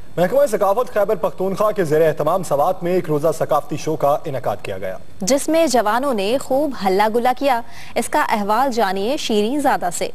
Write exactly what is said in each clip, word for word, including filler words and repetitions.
محکمہ ثقافت خیبر پختونخوا کے زیر اہتمام سوات میں ایک روزہ ثقافتی شو کا انعقاد کیا گیا، جس میں جوانوں نے خوب ہلہ گلا کیا۔ اس کا احوال جانیے شیرین زادہ سے۔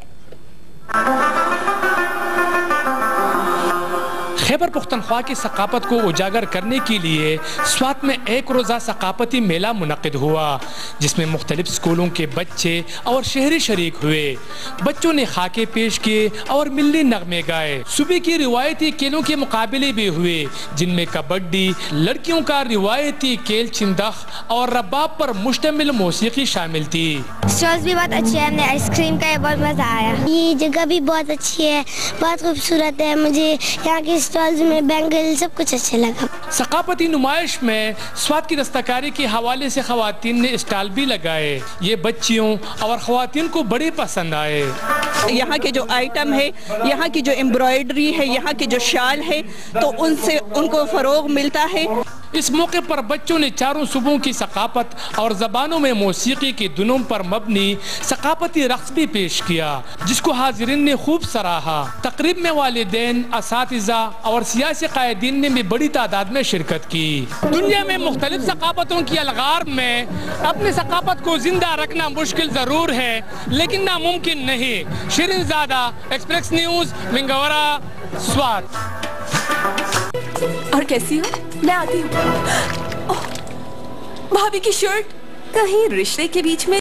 خیبر پختونخوا کی ثقافت کو اجاگر کرنے کے لیے سوات میں ایک روزہ ثقافتی میلہ منعقد ہوا، جس میں مختلف اسکولوں کے بچے اور شہری شریک ہوئے۔ بچوں نے خاکے پیش کیے اور ملی نغمے گائے۔ صوبے کی روایتی کھیلوں کے مقابلے بھی ہوئے، جن میں کبڈی، لڑکیوں کا روایتی کھیل چندخ اور رباب پر مشتمل موسیقی شامل تھی۔ اسٹالز بھی بہت اچھے ہیں، ہمیں آئس کریم کا بہت مزہ آیا۔ یہ جگہ بھی بہت اچھی ہے، بہت خوبصورت ہے۔ مجھے یہاں کے اسٹالز میں بینگل سب کچھ اچھا لگا۔ ثقافتی نمائش میں سوات کی دستکاری کے حوالے سے خواتین نے اسٹال بھی لگائے۔ یہ بچیوں اور خواتین کو بڑے پسند آئے۔ یہاں کے جو آئٹم ہے، یہاں کی جو امبرائڈری ہے، یہاں کے جو شال ہے، تو ان سے ان کو فروغ ملتا ہے۔ اس موقع پر بچوں نے چاروں صوبوں کی ثقافت اور زبانوں میں موسیقی کی دھنوں پر مبنی ثقافتی رقص بھی پیش کیا، جس کو حاضرین نے خوب سراہا۔ تقریب میں والدین، اساتذہ اور سیاسی قائدین نے بھی بڑی تعداد میں شرکت کی۔ دنیا میں مختلف ثقافتوں کی الغار میں اپنی ثقافت کو زندہ رکھنا مشکل ضرور ہے، لیکن ناممکن نہیں۔ Shireen Zada, Express News, Mingora, Swat. اور کیسی ہو؟ میں آتی ہوں۔ بھابھی کی شرٹ کہیں رشتے کے بیچ میں